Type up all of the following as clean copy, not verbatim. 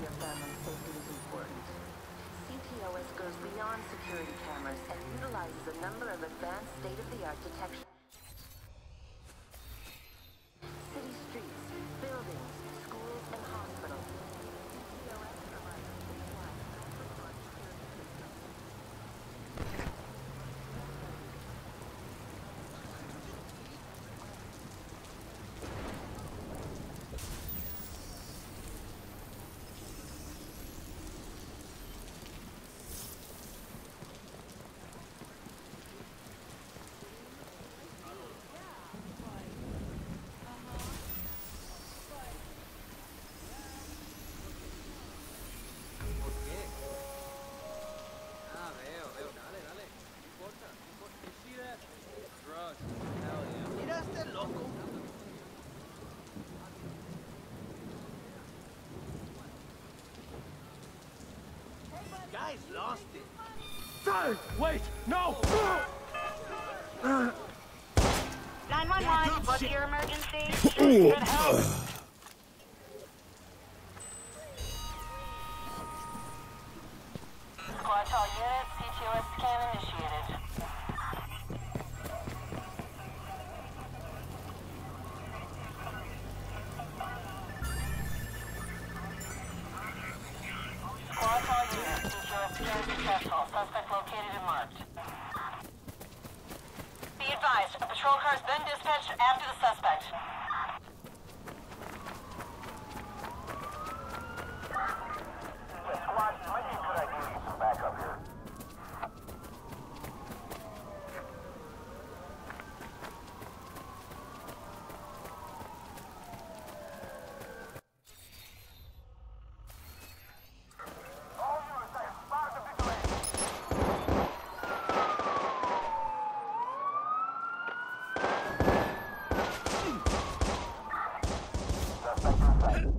your family's safety is important. CTOS goes beyond security cameras and utilizes a number of advanced state-of-the-art detection. City streets, buildings, schools, and hospitals. CTOS provides a citywide self-report security system. Guys lost it. Hey, wait! No! 911, what's your emergency? Good help. Squad to all units, CTOS scan initiated. Squad to all units, CTOS scan successful. Suspect located and marked. Be advised, a patrol car has been dispatched after the suspect. Squad, might be a good idea to get some backup here. All units, I have spotted the vigilante. Suspect in sight.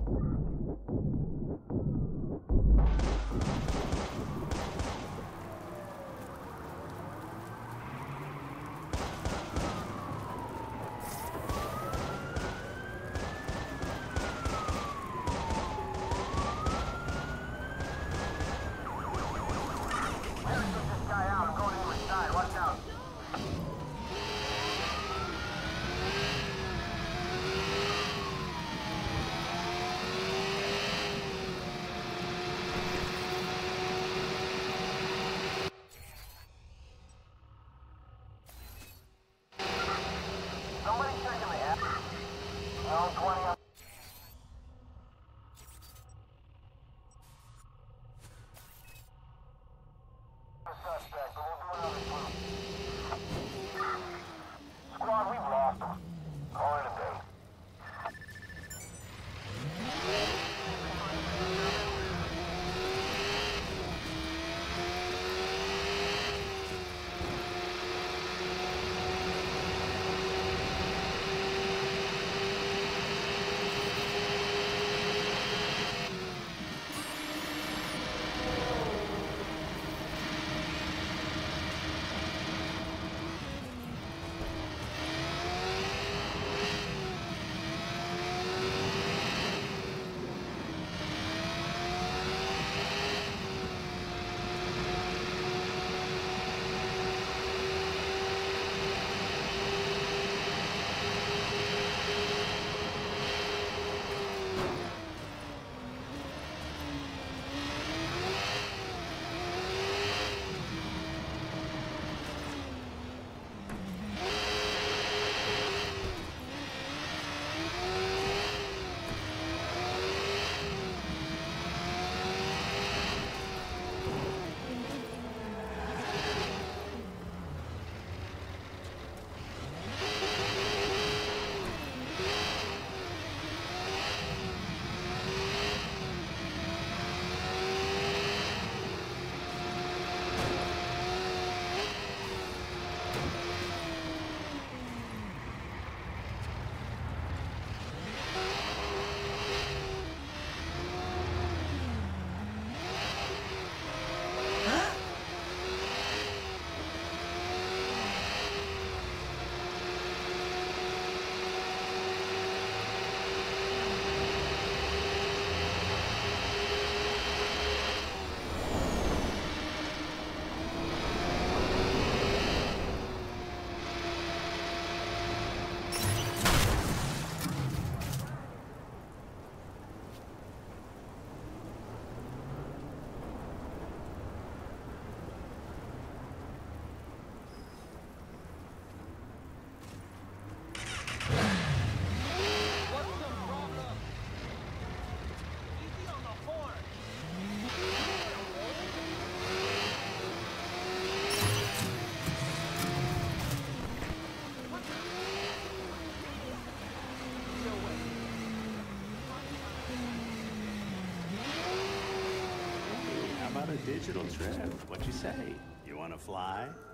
This guy out. I'm going to his side. Watch out. Somebody checking the app. No, 20 up. Suspect, but we'll do another group. Squad, we've lost him. Call it a day. digital trip. What'd you say? You want to fly?